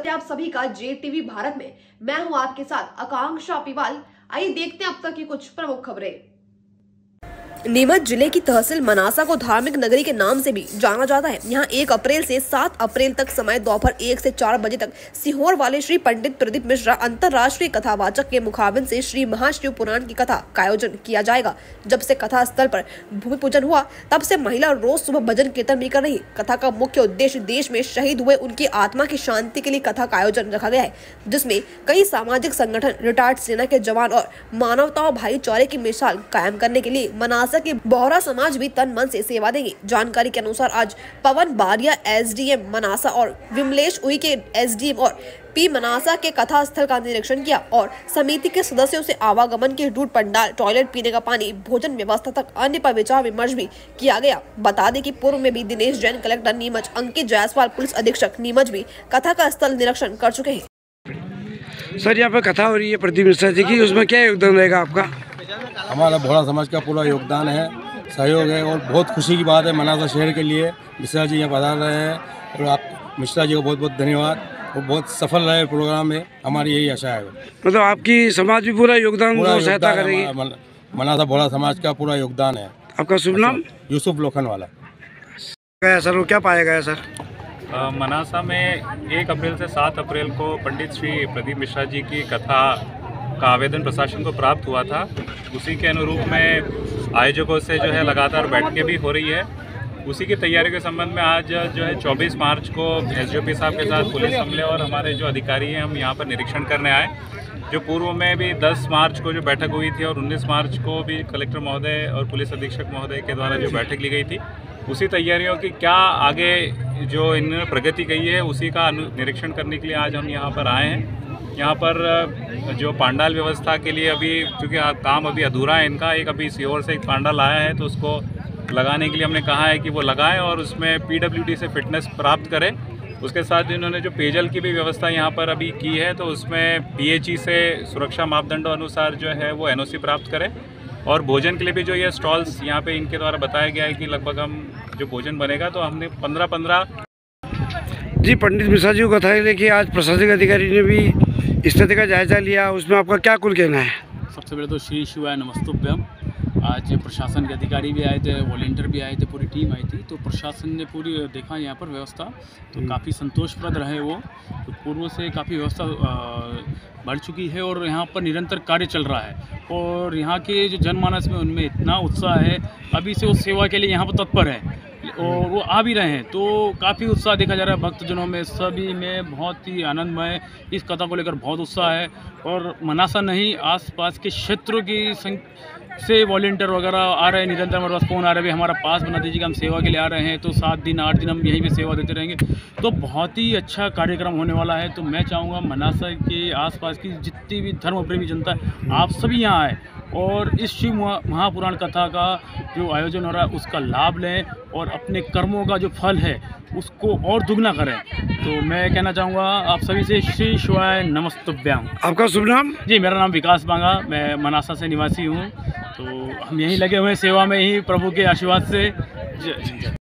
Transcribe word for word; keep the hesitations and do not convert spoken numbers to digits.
है आप सभी का जे टीवी भारत में। मैं हूं आपके साथ आकांक्षा पिवाल। आइए देखते हैं अब तक की कुछ प्रमुख खबरें। नीमच जिले की तहसील मनासा को धार्मिक नगरी के नाम से भी जाना जाता है। यहाँ एक अप्रैल से सात अप्रैल तक समय दोपहर एक से चार बजे तक सीहोर वाले श्री पंडित प्रदीप मिश्रा अंतर्राष्ट्रीय कथावाचक के मुखाबिन से श्री महाशिव पुराण की कथा का आयोजन किया जाएगा। जब से कथा स्थल पर भूमि पूजन हुआ तब से महिला रोज सुबह भजन कीर्तन भी कर रही। कथा का मुख्य उद्देश्य देश में शहीद हुए उनकी आत्मा की शांति के लिए कथा का आयोजन रखा गया है, जिसमें कई सामाजिक संगठन, रिटायर्ड सेना के जवान और मानवता और भाईचारे की मिसाल कायम करने के लिए मनासा की बोहरा समाज भी तन मन से सेवा देंगे। जानकारी के अनुसार आज पवन बारिया एसडीएम मनासा और विमलेश उई के एसडीएम और पी मनासा के कथा स्थल का निरीक्षण किया और समिति के सदस्यों से आवागमन के रूट, पंडाल, टॉयलेट, पीने का पानी, भोजन व्यवस्था तक अन्य पर विचार विमर्श भी किया गया। बता दें कि पूर्व में भी दिनेश जैन, कलेक्टर नीमच, अंकित जायसवाल, पुलिस अधीक्षक नीमच भी कथा का स्थल निरीक्षण कर चुके हैं। सर, यहाँ पे कथा हो रही है प्रदीप मिश्रा जी की, उसमें क्या योगदान रहेगा आपका? हमारा बोहरा समाज का पूरा योगदान है, सहयोग है और बहुत खुशी की बात है मनासा शहर के लिए। मिश्रा जी यहाँ पधार रहे हैं और आप मिश्रा जी को बहुत बहुत धन्यवाद और बहुत सफल रहे प्रोग्राम में, हमारी यही आशा है। मतलब आपकी समाज भी पूरा योगदान पूरा सहायता करेगी? मनासा बोहरा समाज का पूरा योगदान है। आपका शुभ नाम? यूसुफ लोखनवाला। गया सर, वो क्या पाया गया सर? आ, मनासा में एक अप्रैल से सात अप्रैल को पंडित श्री प्रदीप मिश्रा जी की कथा का आवेदन प्रशासन को प्राप्त हुआ था। उसी के अनुरूप में आयोजकों से जो है लगातार बैठकें भी हो रही है। उसी की तैयारी के संबंध में आज जो है चौबीस मार्च को एसडीओपी साहब के साथ पुलिस अमले और हमारे जो अधिकारी हैं हम यहाँ पर निरीक्षण करने आए। जो पूर्व में भी दस मार्च को जो बैठक हुई थी और उन्नीस मार्च को भी कलेक्टर महोदय और पुलिस अधीक्षक महोदय के द्वारा जो बैठक ली गई थी, उसी तैयारियों की क्या आगे जो इन्होंने प्रगति की है उसी का निरीक्षण करने के लिए आज हम यहाँ पर आए हैं। यहाँ पर जो पांडाल व्यवस्था के लिए अभी क्योंकि काम अभी अधूरा है इनका, एक अभी सीहोर से एक पांडाल आया है तो उसको लगाने के लिए हमने कहा है कि वो लगाएं और उसमें पीडब्ल्यूडी से फिटनेस प्राप्त करें। उसके साथ इन्होंने जो पेयजल की भी व्यवस्था यहाँ पर अभी की है तो उसमें पीएचई से सुरक्षा मापदंडों अनुसार जो है वो एनओसी प्राप्त करें। और भोजन के लिए भी जो ये स्टॉल्स यहाँ पे इनके द्वारा बताया गया है कि लगभग हम जो भोजन बनेगा तो हमने पंद्रह पंद्रह जी पंडित मिश्रा जी को कथा लेके आज प्रशासनिक अधिकारी ने भी स्थिति का जायजा लिया, उसमें आपका क्या कुल कहना है? सबसे पहले तो श्री शिवाय नमस्तुभ्यम। आज प्रशासन के अधिकारी भी आए थे, वॉलंटियर भी आए थे, पूरी टीम आई थी। तो प्रशासन ने पूरी देखा यहाँ पर व्यवस्था तो काफ़ी संतोषप्रद रहे वो। तो पूर्व से काफ़ी व्यवस्था बढ़ चुकी है और यहाँ पर निरंतर कार्य चल रहा है और यहाँ के जो जनमानस में उनमें इतना उत्साह है, अभी से वो सेवा के लिए यहाँ पर तत्पर है और वो आ भी रहे हैं। तो काफ़ी उत्साह देखा जा रहा है भक्तजनों में, सभी में बहुत ही आनंदमय इस कथा को लेकर बहुत उत्साह है। और मनासा नहीं, आसपास के क्षेत्रों की संग से वॉलंटियर वगैरह आ रहे हैं, निरंतर हमारे पास फ़ोन आ रहे हैं, हमारा पास बना दीजिएगा, हम सेवा के लिए आ रहे हैं। तो सात दिन आठ दिन हम यहीं पे सेवा देते रहेंगे। तो बहुत ही अच्छा कार्यक्रम होने वाला है। तो मैं चाहूँगा मनासा के आसपास की जितनी भी धर्म प्रेमी जनता है आप सभी यहाँ आए और इस शिव महापुराण कथा का जो आयोजन हो रहा है उसका लाभ लें और अपने कर्मों का जो फल है उसको और दुगना करें। तो मैं कहना चाहूँगा आप सभी से श्री शिवाय नमस्तुभ्याम। आपका शुभ नाम? जी, मेरा नाम विकास बांगा, मैं मनासा से निवासी हूँ। तो हम यहीं लगे हुए हैं सेवा में ही प्रभु के आशीर्वाद से।